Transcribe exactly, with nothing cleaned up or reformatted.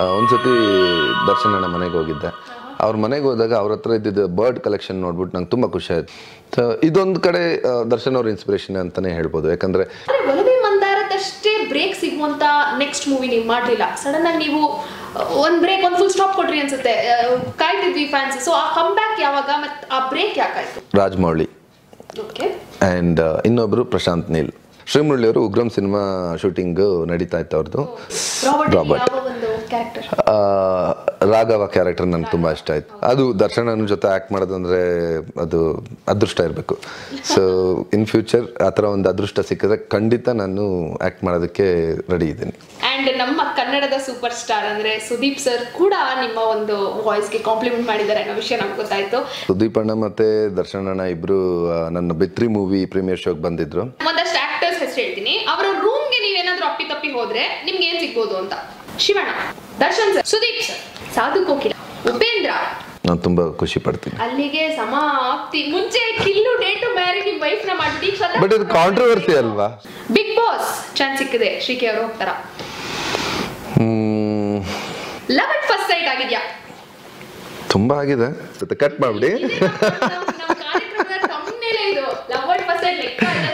ಒಂದ್ಸತಿ ದರ್ಶನ್ ಅಣ್ಣ ಮನೆಗೆ ಹೋಗಿದ್ದೆ. ಅವ್ರ ಮನೆಗೆ ಹೋದಾಗ ಅವ್ರ ಹತ್ರ ಇದ್ದಿದ್ದು ಬರ್ಡ್ ಕಲೆಕ್ಷನ್ ನೋಡ್ಬಿಟ್ಟು ನಂಗೆ ತುಂಬ ಖುಷಿ ಆಯ್ತು. ಸೊ ಇದೊಂದು ಕಡೆ ದರ್ಶನ್ ಅವ್ರ ಇನ್ಸ್ಪಿರೇಷನ್ ಅಂತಾನೆ ಹೇಳ್ಬೋದು. ಯಾಕಂದ್ರೆ ಒಲವೇ ಮಂದಾರದಷ್ಟೇ ಬ್ರೇಕ್ ಸಿಗುವಂತ ನೆಕ್ಸ್ಟ್ ಮೂವಿ ನೀವು ಮಾಡಲಿಲ್ಲ. ಸಡನ್ ಆಗಿ ನೀವು ಒಂದ್ ಬ್ರೇಕ್ ಒಂದು ಫುಲ್ ಸ್ಟಾಪ್ ಕೊಟ್ರಿ ಅನ್ಸುತ್ತೆ, ಕಾಯ್ತಿದ್ವಿ ಫ್ಯಾನ್ಸ್. ಸೊ ಆ ಕಮ್ ಬ್ಯಾಕ್ ಯಾವಾಗ ಮತ್ತೆ ಆ ಬ್ರೇಕ್ ಯಾಕಾಯ್ತು? ರಾಜಮೌಳಿ ಓಕೆ ಆ್ಯಂಡ್ ಇನ್ನೊಬ್ರು ಪ್ರಶಾಂತ್ ನೀಲ್. ಶ್ರೀಮುರಳಿ ಅವರು ಉಗ್ರಂ ಸಿನಿಮಾ ಶೂಟಿಂಗ್ ನಡೀತಾ ಇತ್ತು ಅವ್ರದ್ದು. ರಾಬರ್ಟ್ ರಾಘವ ಕ್ಯಾರೆಕ್ಟರ್ ನಂಗೆ ತುಂಬ ಇಷ್ಟ ಆಯ್ತು. ಅದು ದರ್ಶನನ ಜೊತೆ ಆ್ಯಕ್ಟ್ ಮಾಡೋದಂದ್ರೆ ಅದು ಅದೃಷ್ಟ ಇರಬೇಕು. ಸೊ ಇನ್ ಫ್ಯೂಚರ್ ಆ ಥರ ಒಂದು ಅದೃಷ್ಟ ಸಿಕ್ಕಿದ್ರೆ ಖಂಡಿತ ನಾನು ಆ್ಯಕ್ಟ್ ಮಾಡೋದಕ್ಕೆ ರೆಡಿ ಇದ್ದೀನಿ. ಅಂಡ್ ನಮ್ಮ ಕನ್ನಡದ ಸೂಪರ್ ಸ್ಟಾರ್ ಅಂದ್ರೆ ಸುದೀಪ್ ಸರ್ ಕೂಡ ನಿಮ್ಮ ಒಂದು ವಾಯ್ಸ್ಗೆ ಕಾಂಪ್ಲಿಮೆಂಟ್ ಮಾಡಿದ್ದಾರೆ ಅನ್ನೋ ವಿಷಯ ನಮ್ಗೆ ಗೊತ್ತಾಯ್ತು. ಸುದೀಪ್ ಅಣ್ಣ ಮತ್ತೆ ದರ್ಶನ್ ಅಣ್ಣ ಇಬ್ರು ನನ್ನ ಬಿತ್ರಿ ಮೂವಿ ಪ್ರೀಮಿಯರ್ ಶೋಗೆ ಬಂದಿದ್ರು. ಒಂದಷ್ಟು ಆಕ್ಟರ್ಸ್ ಹೆಸರು ಹೇಳ್ತೀನಿ, ಅವರ ರೂಮ್ಗೆ ನೀವೇನಾದ್ರೂ ಅಪ್ಪಿ ತಪ್ಪಿ ಹೋದ್ರೆ ನಿಮ್ಗೆ ಏನ್ ಸಿಗ್ಬೋದು ಅಂತ. Shivanna, Darshan sir, Sudeep sir, Sadhu Kokila, Upendra. ನಾನು ತುಂಬಾ ಖುಷಿ ಪಡ್ತೀನಿ. ಅಲ್ಲಿಗೆ ಸಮಾಪ್ತಿ. ಮುಂಚೆ ಕಿಲ್ಲು ಡೇಟ್ ಮ್ಯಾರಿ ನಿಮ್ ವೈಫ್ ನ ಮಾಡ್ಬಿಟ್ಟು ಬಟ್ ಇದು ಕಾಂಟ್ರವರ್ಸಿ ಅಲ್ವಾ? ಬಿಗ್ ಬಾಸ್ ಚಾನ್ಸ್ ಸಿಕ್ಕಿದೆ, ಶ್ರೀಕೆ ಅವರು ಹೋಗ್ತಾರ. ಲವ್ ಅಟ್ ಫಸ್ಟ್ ಸೈಟ್ ಆಗಿದ್ಯಾ? ತುಂಬಾ ಆಗಿದೆ, ಕಟ್ ಮಾಡ್ಬಿಡಿ. ನಮ್ಮ ಕಾರ್ಯಕ್ರಮದ ತಮ್ಮನೇಲೆ ಇದು ಲವ್ ಅಟ್ ಫಸ್ಟ್ ಸೈಟ್ ಲೆಕ್ಕ